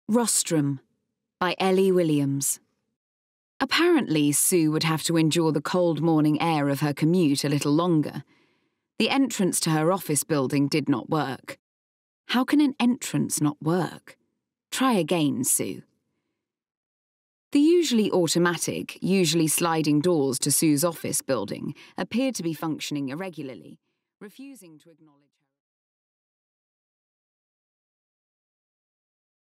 Rostrum by Eley Williams. Apparently, Sue would have to endure the cold morning air of her commute a little longer. The entrance to her office building did not work. How can an entrance not work? Try again, Sue. The usually automatic, usually sliding doors to Sue's office building appeared to be functioning irregularly, refusing to acknowledge